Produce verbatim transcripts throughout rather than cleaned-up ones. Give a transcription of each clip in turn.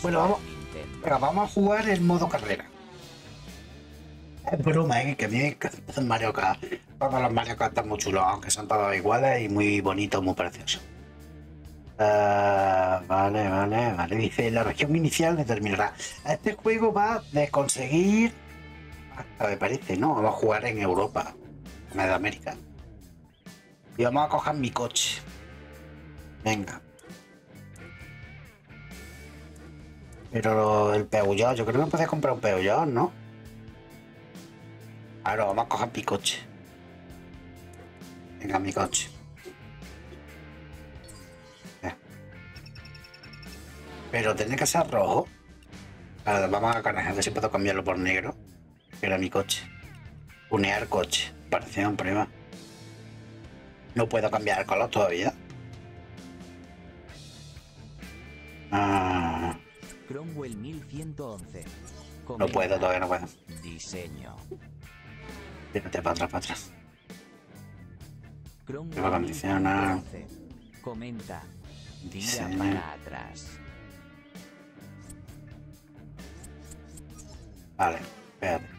Bueno, vamos, venga, vamos a jugar el modo carrera. Es broma, ¿eh? Que a mí me encanta el Mario Kart. Todos los Mario Kart están muy chulos, aunque son todos iguales y muy bonitos, muy preciosos. Uh, vale, vale, vale. Dice, la región inicial determinará. Este juego va de conseguir... Hasta me parece, ¿no? Vamos a jugar en Europa, en América. Y vamos a coger mi coche. Venga. Pero el Peugeot, yo creo que me puedes comprar un Peugeot, ¿no? Ahora vamos a coger mi coche. Venga, mi coche. Pero tiene que ser rojo. Ahora, vamos a ganar, a ver si puedo cambiarlo por negro. Era mi coche. Unear coche. Parecía un problema. No puedo cambiar el color todavía. Ah. Cromwell mil ciento once. No puedo, todavía no puedo. Diseño. Tírate para atrás, para atrás. Cromwell va a condicionar. Comenta. Tira Diseño. para atrás. Vale, espérate.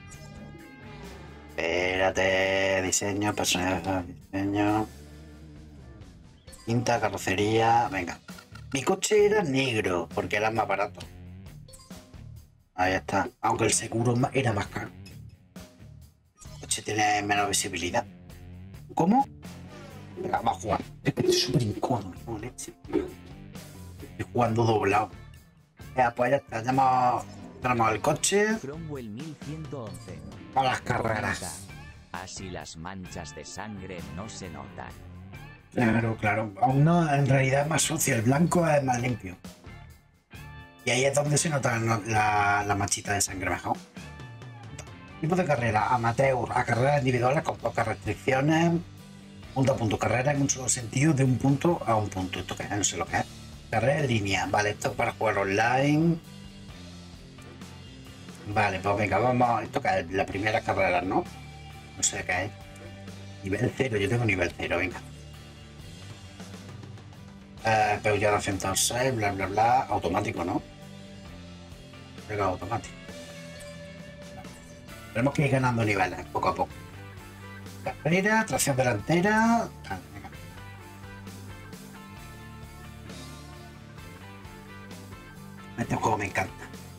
Espérate, diseño, personaje, diseño. Quinta, carrocería, venga. Mi coche era negro, porque era más barato. Ahí está. Aunque el seguro era más caro. El coche tiene menos visibilidad. ¿Cómo? Venga, vamos a jugar. Es que es súper incómodo, no leche. Estoy jugando doblado. Ya, pues ya está. Ya hemos... Tenemos el coche. Cromwell mil ciento once. A las carreras. Así las manchas de sangre no se notan. Claro, claro. Aún no, en realidad es más sucio. El blanco es más limpio. Y ahí es donde se nota la, la manchita de sangre mejor. Tipo de carrera. Amateur. A carreras individuales con pocas restricciones. Punto a punto. Carrera en un solo sentido de un punto a un punto. Esto que es, no sé lo que es. Carrera en línea. Vale, esto es para jugar online. Vale, pues venga, vamos. Esto que es la primera carrera, ¿no? No sé qué es. Nivel cero, yo tengo nivel cero, venga. Eh, Peugeot doscientos seis, bla bla bla. Automático, ¿no? Venga, automático. Tenemos que ir ganando niveles poco a poco. Carrera, tracción delantera. Vale, venga. Este juego me encanta.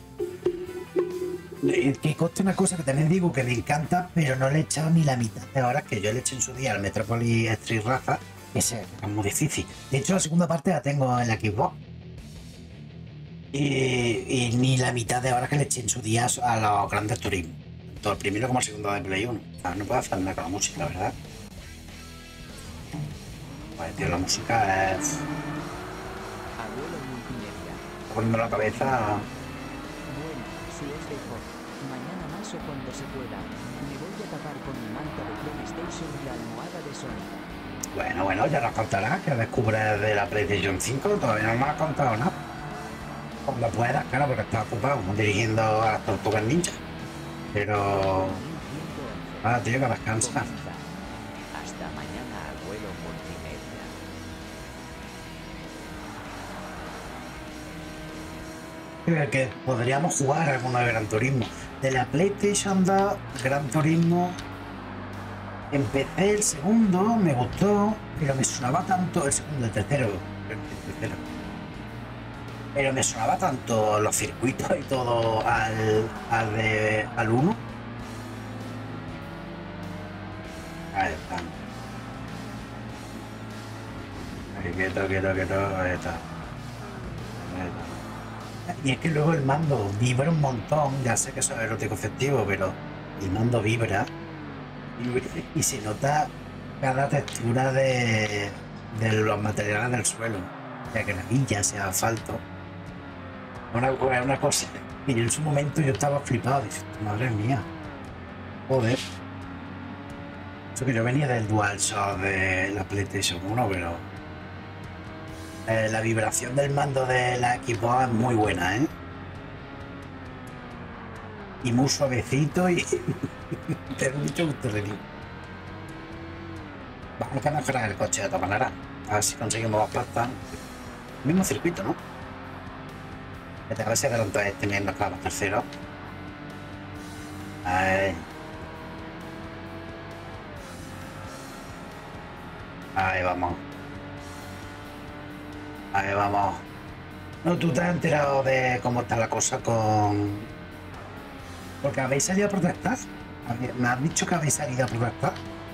Que conste una cosa que también digo que me encanta, pero no le he echado ni la mitad de horas que yo le eché en su día al Metropolis Street Racer, que es muy difícil. De hecho, la segunda parte la tengo en la Xbox. Y, y ni la mitad de horas que le eché en su día a los grandes turismos. Tanto el primero como el segundo de Play uno. O sea, no puedo hacer nada con la música, la verdad. Pues, tío, la música es... Abuelo multimedia. Está poniendo la cabeza... Bueno, si es dejo. Mañana más o cuando se pueda. Me voy a tapar con mi manta de PlayStation y la almohada de Sony. Bueno, bueno, ya nos contarás que descubres de la PlayStation cinco. Todavía no me has contado nada. Cuando puedas, claro, porque estás ocupado dirigiendo a las tortugas ninja. Pero... Ah, tío, que descansa. Hasta mañana, abuelo multimedia. Creo que podríamos jugar alguno de Gran Turismo. De la PlayStation dos, Gran Turismo... Empecé el segundo, me gustó, pero me sonaba tanto... El segundo, el tercero. El tercero. Pero me sonaba tanto los circuitos y todo al... al de... al uno. Ahí está. Ahí, quieto, quieto, quieto, ahí está. Ahí está. Y es que luego el mando vibra un montón, ya sé que eso es erótico efectivo, pero el mando vibra y, y se nota cada textura de, de los materiales del suelo, sea gravilla, sea asfalto. Una, una cosa, y en su momento yo estaba flipado, dije, madre mía, joder. Eso que yo venía del DualShock de la PlayStation uno, pero eh, la vibración del mando de la Xbox es muy buena, ¿eh? Y muy suavecito y tengo mucho gusto de ti. Vamos a mejorar el coche de todas maneras. A ver si conseguimos más pasta. Mismo circuito, ¿no? A ver si adelanto a este mientras que vamos tercero. Ahí. Ahí vamos. Ahí vamos. No, tú te has enterado de cómo está la cosa con... Porque habéis salido a protestar. Me has dicho que habéis salido a protestar.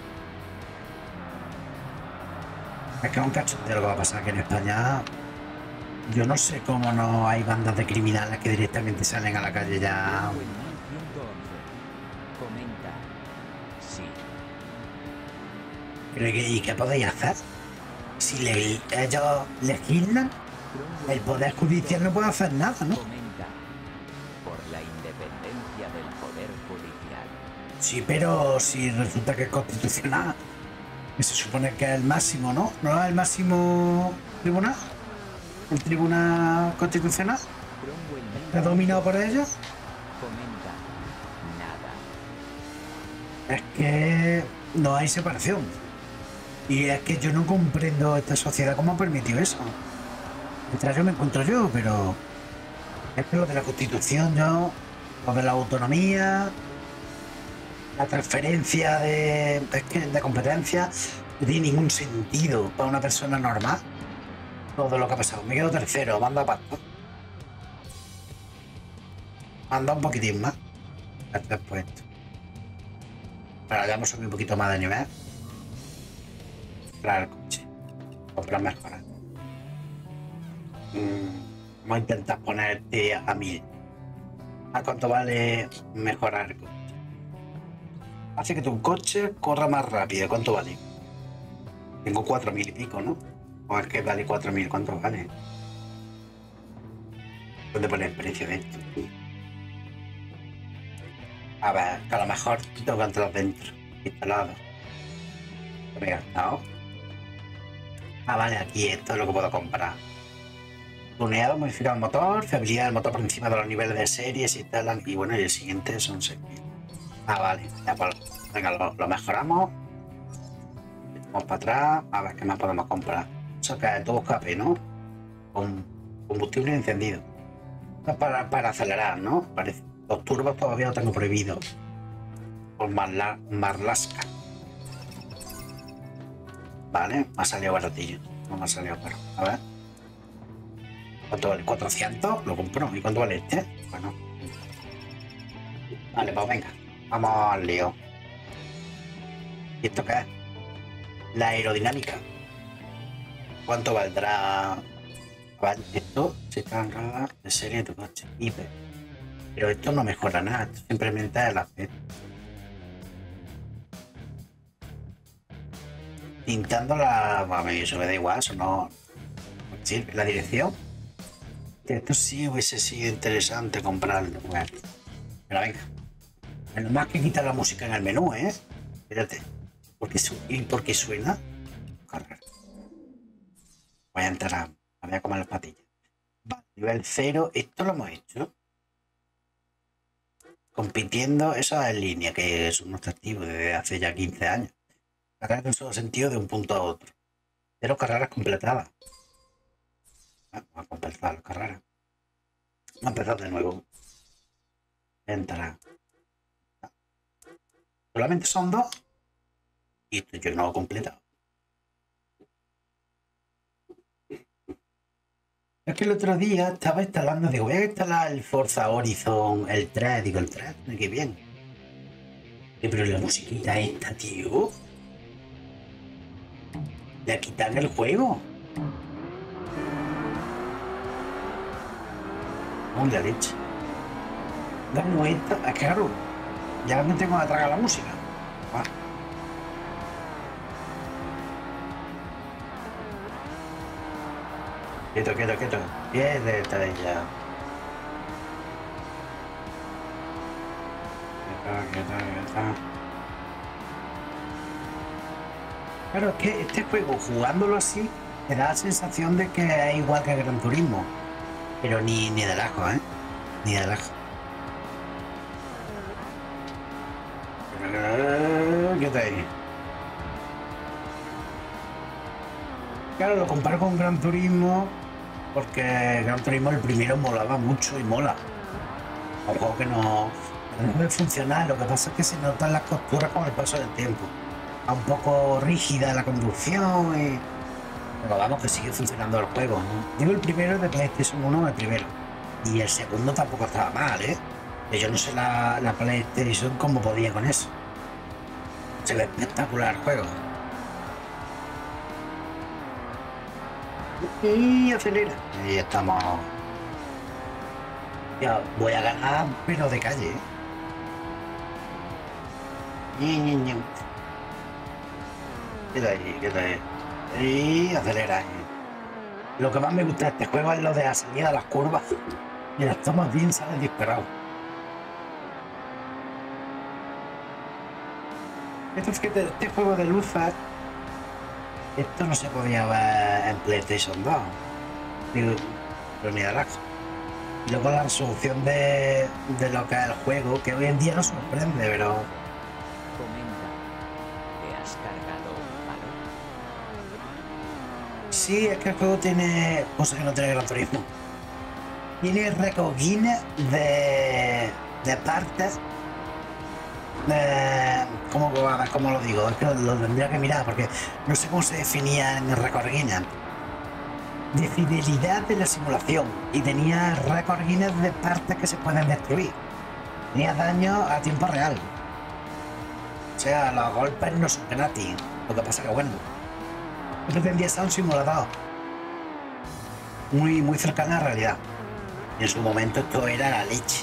Es que es un cachondeo lo que va a pasar, que en España yo no sé cómo no hay bandas de criminales que directamente salen a la calle ya. Comenta. Sí. Pero ¿y qué podéis hacer? Si le, ellos legislan, el Poder Judicial no puede hacer nada, ¿no? Comenta. Por la independencia del Poder Judicial. Sí, pero si resulta que es constitucional, que se supone que es el máximo, ¿no? ¿No es el máximo tribunal? ¿El tribunal constitucional? ¿Está dominado por ellos? Comenta. Nada. Es que no hay separación. Y es que yo no comprendo esta sociedad cómo ha permitido eso. Mientras yo me encuentro yo, pero es que lo de la Constitución, yo, lo de la autonomía, la transferencia de, es que de competencia, no tiene ningún sentido para una persona normal. Todo lo que ha pasado. Me quedo tercero, manda pasto. Manda un poquitín más. Después. Para ya hemos subido un poquito más de nivel. Comprar el coche. Comprar mejoras. Mm, vamos a intentar ponerte a mil. ¿A cuánto vale mejorar el coche? Hace que tu coche corra más rápido. ¿Cuánto vale? Tengo cuatro mil y pico, ¿no? O es que vale cuatro mil. ¿Cuánto vale? ¿Dónde pone el precio de esto? A ver, que a lo mejor tengo que entrar dentro. Instalado. ¿Me he gastado? Ah, vale, aquí esto es lo que puedo comprar. Tuneado, modificar el motor, fiabilidad del motor por encima de los niveles de serie, se instalan. Y bueno, y el siguiente son seis mil. Ah, vale, ya pues, venga, lo, lo mejoramos. Vamos para atrás, a ver qué más podemos comprar. Eso que es todo escape, ¿no? Con combustible encendido. Para, para acelerar, ¿no? Parece. Los turbos todavía lo tengo prohibido. Por Marla, Marlaska. Vale, me ha salido baratillo. No me ha salido caro. A ver. ¿Cuánto vale? ¿cuatrocientos? Lo compro. ¿Y cuánto vale este? Bueno. Vale, pues venga. Vamos al lío. ¿Y esto qué es? La aerodinámica. ¿Cuánto valdrá? Vale, esto se está en de serie de tu coche. Hiper. Pero esto no mejora nada. Esto simplemente es el aspecto. Pintando la... Bueno, eso me da igual. Eso no... sirve. La dirección. Esto sí hubiese sido interesante comprarlo. Bueno. Pero venga. Menos más que quita la música en el menú, ¿eh? Espérate. Porque su... ¿Y por qué suena? Cargar. Voy a entrar a... Voy a comer las patillas. Vale, nivel cero. Esto lo hemos hecho. Compitiendo, eso es en línea, que es un atractivo desde hace ya quince años. Cargar en un solo sentido de un punto a otro. Cero carreras completadas. Vamos a completar las carreras. Vamos a empezar de nuevo. Entrar. Solamente son dos. Y esto yo no lo he completado. Es que el otro día estaba instalando, digo, voy a instalar el Forza Horizon, el tres, digo, el tres, qué bien. Pero la musiquita esta, tío. Le quitan el juego. ¡Uy, la leche! Dame vuelta, es que claro, ya me tengo que tragar la música. Ah. Quieto, quieto, quieto. Quieto ya. Quieto, quieto, quieto. Claro, es que este juego, jugándolo así, me da la sensación de que es igual que Gran Turismo. Pero ni, ni de lejos, ¿eh? Ni de lejos. ¿Qué te digo? Claro, lo comparo con Gran Turismo porque Gran Turismo el primero molaba mucho y mola. Un juego que no, no debe funcionar, lo que pasa es que se notan las costuras con el paso del tiempo. Está un poco rígida la conducción, y... pero vamos, que sigue funcionando el juego, ¿no? Digo el primero de PlayStation uno, el primero. Y el segundo tampoco estaba mal, ¿eh? Yo no sé la, la PlayStation cómo podía con eso. Se ve espectacular el juego. Y acelera. Ahí estamos. Ya voy a ganar, pero de calle. Ñi, ñi, ñi. Queda ahí, queda ahí. Y acelera. Lo que más me gusta de este juego es lo de la salida de las curvas. Y las tomas bien salen disparados. Esto es que este juego de luces, esto no se podía ver en PlayStation dos. Digo, pero ni de lejos. Y luego la resolución de, de lo que es el juego, que hoy en día no sorprende, pero... Comenta. ¿Te has cargado Halo? Sí, es que el juego tiene cosas que no tiene Gran Turismo. Tiene recoguines de, de partes. Eh, ¿cómo, ¿Cómo lo digo? Es que lo tendría que mirar porque no sé cómo se definía en el recoguines. De fidelidad de la simulación, y tenía recoguines de partes que se pueden destruir. Tenía daño a tiempo real. O sea, los golpes no son gratis. Lo que pasa que bueno, yo pretendía ser un simulador muy, muy cercano a la realidad. Y en su momento esto era la leche.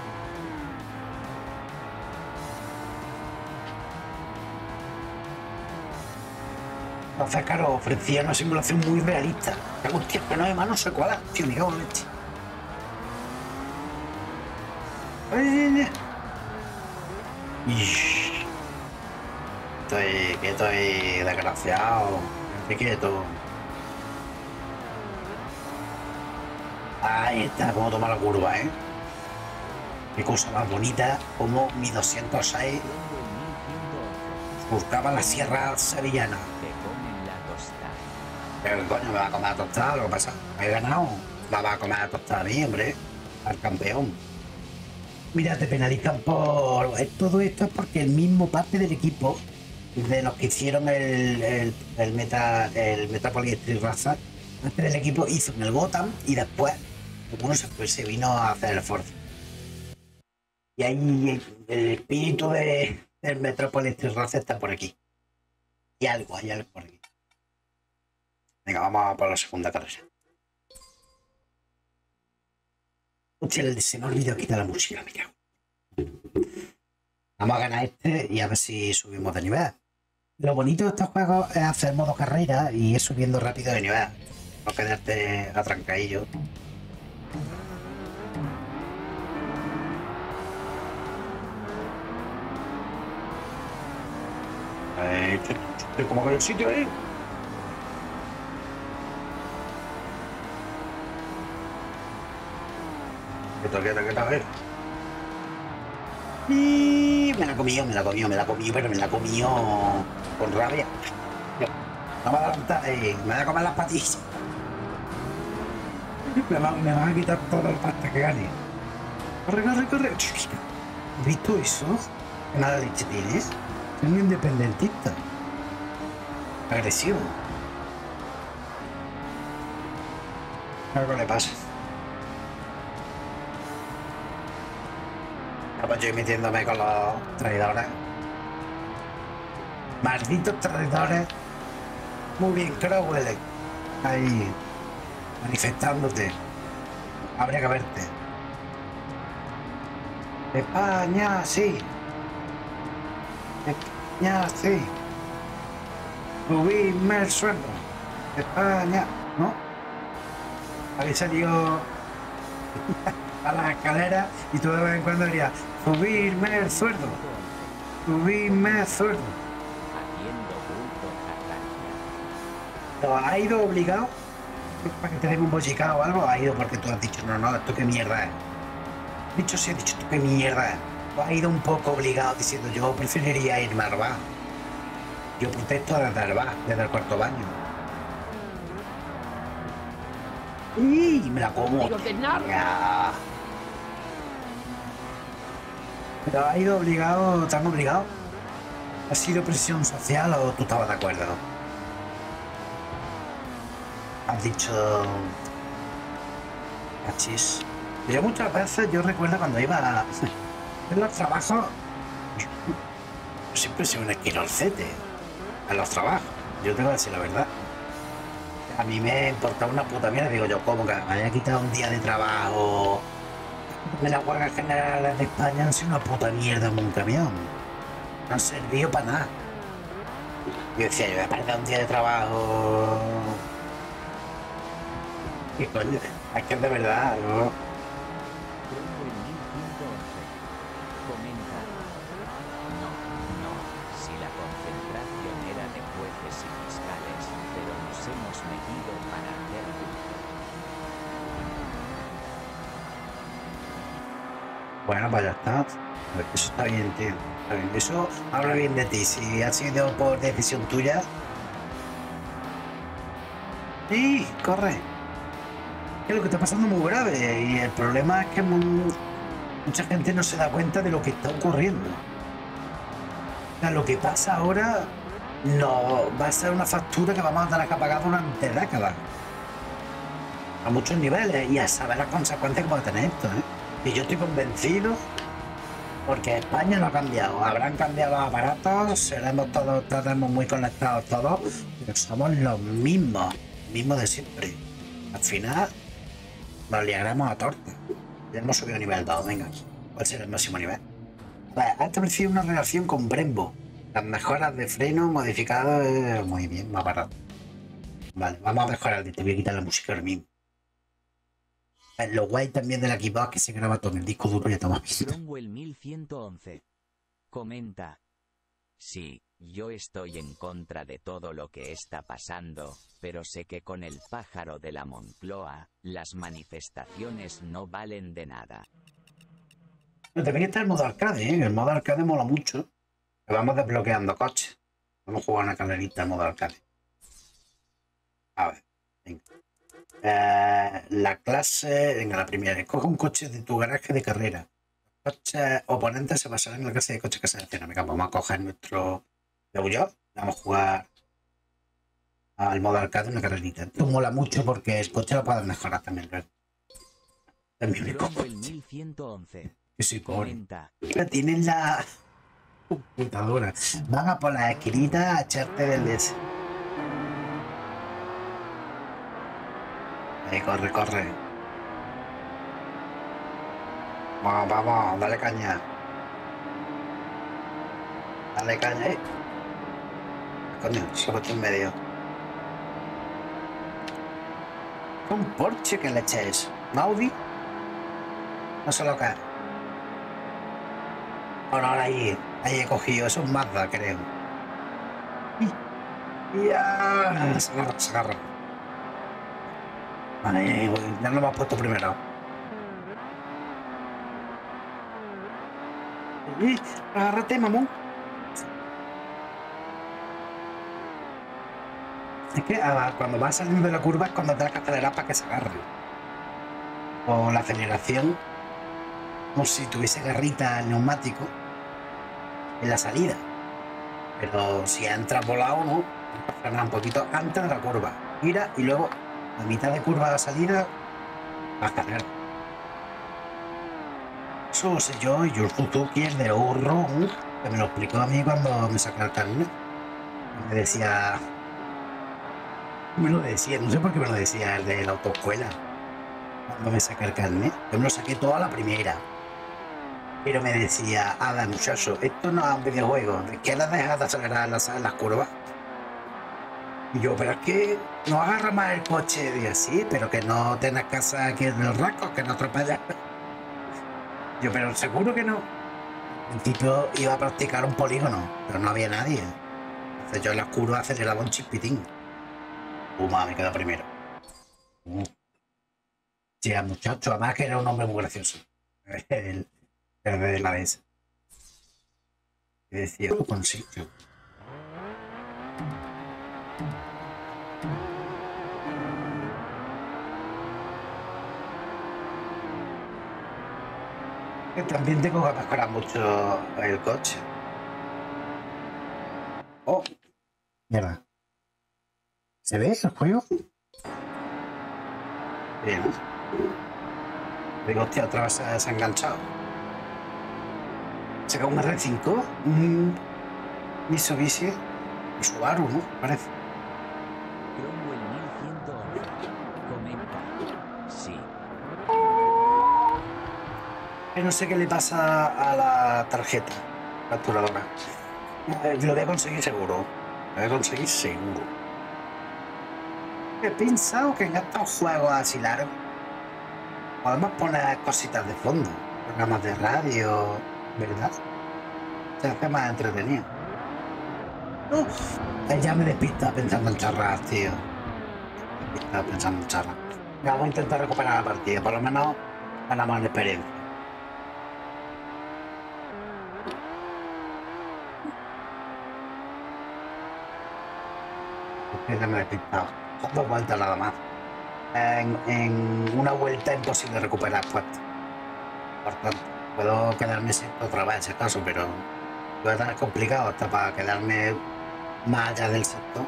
Entonces, claro, ofrecía una simulación muy realista. Hostia, que no hay más, no sé cuál es. Tío, me cago en leche. Estoy quieto y desgraciado. Estoy quieto. Ahí está, cómo toma la curva, ¿eh? Qué cosa más bonita, como mi doscientos seis buscaba la sierra sevillana. Te comen la tostada. Pero coño, me va a comer la tostada, lo que pasa, me he ganado. La va a comer la tostada a mí, hombre, al campeón. Mira, te penalizan por... Todo esto es porque el mismo parte del equipo de los que hicieron el, el, el, meta, el Metropolis Street Racer, parte del equipo hizo en el Gotham y después uno se, pues, se vino a hacer el esfuerzo. Y ahí el, el espíritu de, del Metropolis Street Racer está por aquí. Y algo, hay algo por aquí. Venga, vamos a por la segunda carrera. Hostia, se me olvidó quitar la música, mira. Vamos a ganar este y a ver si subimos de nivel. Lo bonito de estos juegos es hacer modo carrera y ir subiendo rápido de nivel. No quedarte atrancadillo. Eh, estoy como con el sitio ahí. Quieto, quieto, quieto, a ver. Y me la comió, me la comió, me la comió, pero me la comió con rabia. No me adelanta, eh, me va a comer las patillas. Me van me va a quitar todo el pasta que gane. Corre, corre, corre. ¿Has visto eso? ¿Qué mala leche tienes? Soy un independentista. Agresivo. Algo le pasa. Pues yo metiéndome con los traidores. Malditos traidores. Muy bien, Crowley. Ahí. Manifestándote. Habría que verte. España, sí. España, sí. Subirme el sueldo. España, ¿no? Habéis salido a la escalera y tú de vez en cuando dirías subirme el sueldo, subirme el sueldo. ¿Lo ha ido obligado? ¿Para que te den un bollicao o algo? ¿Ha ido porque tú has dicho no, no, esto qué mierda es? Dicho sí, ha dicho esto qué mierda es. ¿O ha ido un poco obligado diciendo yo preferiría irme al bar? Yo protesto desde el bar, desde el cuarto baño. ¡Y me la como! Digo que no. Ya. ¿Pero ha ido obligado, te han obligado? ¿Ha sido presión social o tú estabas de acuerdo? Has dicho... Cachis. Yo muchas veces, yo recuerdo cuando iba a... en los trabajos... Siempre he sido un esquirolcete. En los trabajos. Yo tengo que decir la verdad. A mí me importaba una puta mierda. Digo yo, ¿cómo que me haya quitado un día de trabajo? De las huelgas generales de España han sido una puta mierda en un camión. No han servido para nada. Yo decía, yo voy a perder un día de trabajo. ¿Qué coño? Es que es de verdad, ¿no? Comenta. No, no, si la concentración era de jueces y fiscales, pero nos hemos metido para hacer ruido. Bueno, pues ya está. Eso está bien, tío. Está bien. Eso habla bien de ti. Si ha sido por decisión tuya. Sí, corre. Que lo que está pasando es muy grave. Y el problema es que muy- mucha gente no se da cuenta de lo que está ocurriendo. O sea, lo que pasa ahora no va a ser una factura que vamos a tener que pagar durante décadas. A muchos niveles. Y a saber las consecuencias que puede tener esto, ¿eh? Y yo estoy convencido. Porque España no ha cambiado. Habrán cambiado los aparatos, seremos todos, estaremos muy conectados todos, pero somos los mismos, mismos de siempre. Al final nos liaremos a torta. Ya hemos subido a nivel dos, venga. ¿Cuál será el máximo nivel? Vale, ha establecido una relación con Brembo. Las mejoras de freno modificadas, eh, muy bien, más barato. Vale, vamos a mejorar. Te voy a quitar la música ahora mismo. Lo guay también del Xbox que se graba todo en el disco duro y ya toma visto. Cromwell mil ciento once. Comenta. Sí, yo estoy en contra de todo lo que está pasando, pero sé que con el pájaro de la Moncloa, las manifestaciones no valen de nada. También está el modo arcade, ¿eh? El modo arcade mola mucho. Que vamos desbloqueando coches. Vamos a jugar una carrerita en modo arcade. A ver, venga. Eh, la clase, venga, la primera. Escoge un coche de tu garaje de carrera. Los coches oponentes se basarán en la clase de coche que selecciona. Venga, vamos a coger nuestro Peugeot. Vamos a jugar al modo arcade una carrerita. Esto mola mucho porque el coche lo puedes mejorar también. ¿Verdad? También me cojo. Cromwell mil ciento once. Que soy pobre. Comenta. Tienen la computadora. Van a por las esquinitas a echarte del des. Ahí, corre, corre. Vamos, vamos, dale caña. Dale caña, eh. Coño, se ha puesto en medio. Un Porsche que le echéis. ¿Un Audi? No sé lo que es. Bueno, ahora ahí, ahí he cogido. Eso es un Mazda, creo. Y ya. Se agarra, se agarra. Vale, ya lo hemos puesto primero. Y, agárrate, mamón. Es que ah, cuando vas saliendo de la curva es cuando tienes que acelerar para que se agarre. O la aceleración, como si tuviese garrita el neumático en la salida. Pero si entras volado, ¿no? Tienes que frenar un poquito antes de la curva. Mira y luego a mitad de curva de salida vas a cargar. Eso sé yo, y yo Suzuki es de ahorro, que me lo explicó a mí cuando me saqué el carnet. Me decía... Me lo decía, no sé por qué me lo decía el de la autoescuela. Cuando me saqué el carnet, yo me lo saqué toda la primera. Pero me decía, Ada, muchacho, esto no es un videojuego, ¿qué le dejas de acelerar las, las curvas? Y yo, pero es que no agarra más el coche. Digo, sí, pero que no tengas casa aquí en el rasco, que no atropellas. Yo, pero seguro que no. El tipo iba a practicar un polígono, pero no había nadie. Entonces yo en las curvas aceleraba un chispitín. Puma, me quedó primero. Uh. Sí, al muchacho, además que era un hombre muy gracioso. El, el de la vez. Y decía, oh, con sitio. Que también tengo que mejorar mucho el coche. Oh, mierda. ¿Se ve el juego? Bien. Digo, hostia, otra vez se, se ha enganchado. Se cae un R cinco, un Mitsubishi, un Subaru, ¿no? Parece. Cromwell mil ciento once. Comenta. Sí. Que no sé qué le pasa a la tarjeta capturadora. Eh, lo voy a conseguir seguro. Lo voy a conseguir seguro. He pensado que en estos juegos así largos podemos poner cositas de fondo, programas de radio, ¿verdad? Se hace más entretenido. Uf, ya me despista pensando en charras, tío. Me despista pensando en charras. Vamos a intentar recuperar la partida, por lo menos ganamos en experiencia. Ya me he despistado. Dos vueltas nada más. En, en una vuelta es imposible recuperar puestos. Por tanto, puedo quedarme siempre otra vez, si acaso, pero va a estar complicado hasta para quedarme más allá del sector.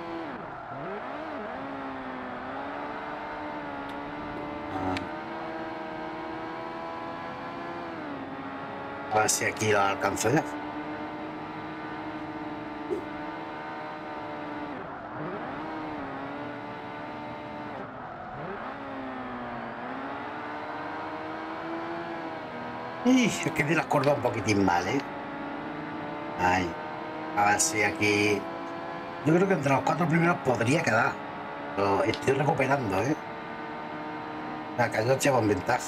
A ver si aquí lo alcanzo ya. Y es que de las curvas un poquitín mal, ¿eh? Ay, a ver si aquí... Yo creo que entre los cuatro primeros podría quedar. Lo estoy recuperando, ¿eh? La calle lleva un ventaja.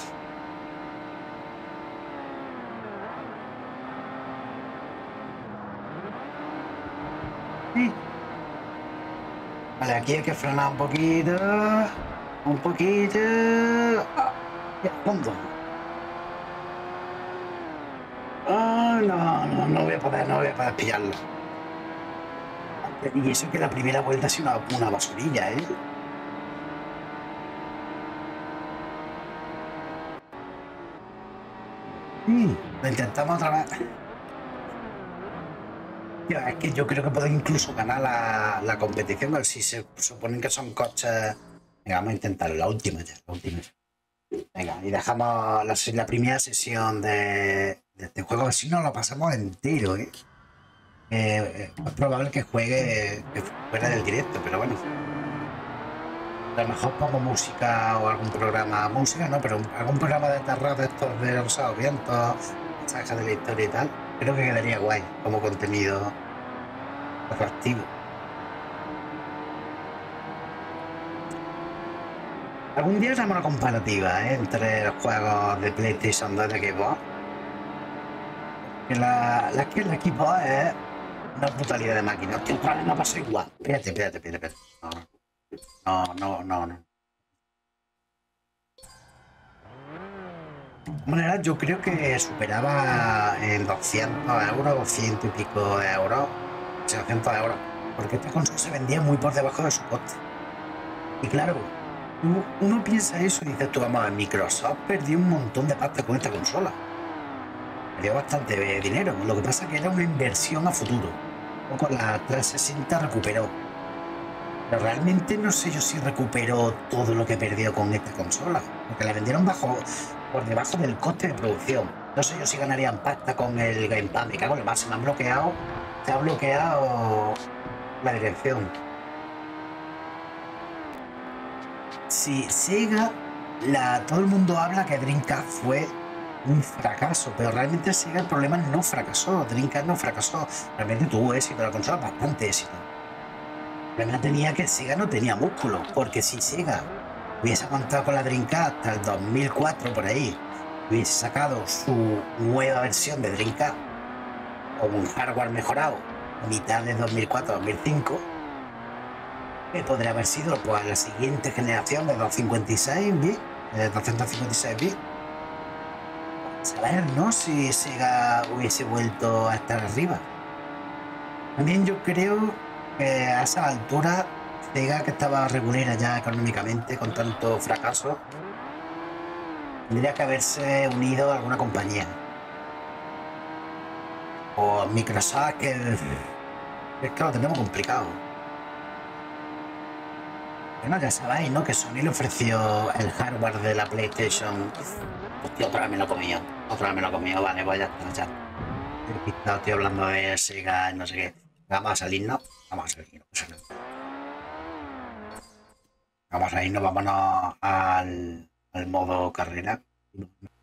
Sí. Vale, aquí hay que frenar un poquito. Un poquito. Ah, y a fondo. Oh, no, no, no voy a poder, no voy a poder pillarlo. Y eso que la primera vuelta ha sido una, una basurilla, ¿eh? Sí, lo intentamos otra vez. Tío, es que yo creo que puedo incluso ganar la, la competición, a ver si se suponen que son coches. Venga, vamos a intentar la última ya, la última. Venga, y dejamos la, la primera sesión de, de este juego, si no lo pasamos entero, ¿eh? Eh, es probable que juegue que fuera del directo, pero bueno. A lo mejor pongo música o algún programa, música no, pero algún programa de terror de estos de Rosados Vientos, mensajes de la historia y tal, creo que quedaría guay como contenido atractivo. Algún día haremos una comparativa, ¿eh? Entre los juegos de PlayStation dos y de Xbox. Que la, la que la Xbox es una brutalidad de máquina. Hostia, otra vez me pasó igual. Espérate, espérate, espérate, espérate. No, no, no, no. De todas maneras, yo creo que superaba en doscientos euros, doscientos y pico de euros, setecientos euros, porque esta consola se vendía muy por debajo de su coste. Y claro, uno, uno piensa eso y dices tú, vamos a ver, Microsoft perdió un montón de pasta con esta consola. Perdió bastante dinero, lo que pasa es que era una inversión a futuro. O con la trescientos sesenta recuperó. Pero realmente no sé yo si recuperó todo lo que perdió con esta consola, porque la vendieron bajo, por debajo del coste de producción. No sé yo si ganarían pasta con el Gamepad. Me cago en lo más, se me han bloqueado, se ha bloqueado la dirección. Si Sega, la, todo el mundo habla que Dreamcast fue un fracaso, pero realmente Sega el problema no fracasó, Dreamcast no fracasó, realmente tuvo éxito, la consola bastante éxito. El problema tenía que Sega no tenía músculo, porque si Sega hubiese aguantado con la Dreamcast hasta el dos mil cuatro por ahí, hubiese sacado su nueva versión de Dreamcast con un hardware mejorado a mitad de dos mil cuatro dos mil cinco, que podría haber sido pues la siguiente generación de doscientos cincuenta y seis bits, de doscientos cincuenta y seis bits. Saber, ¿no? Si Sega hubiese vuelto a estar arriba. También yo creo que a esa altura Sega, que estaba regulera ya económicamente con tanto fracaso, Tendría que haberse unido a alguna compañía. O Microsoft, que es que lo tenemos complicado. Bueno, ya sabéis, ¿no? Que Sony le ofreció el hardware de la PlayStation. Hostia, otra vez me lo he comido. Otra vez me lo he comido. Vale, pues ya está, ya. Estoy pistado, estoy hablando de Sega, no sé qué. Vamos a salir, ¿no? Vamos a salir, no pasa nada. Vamos a irnos, vámonos al, al modo carrera.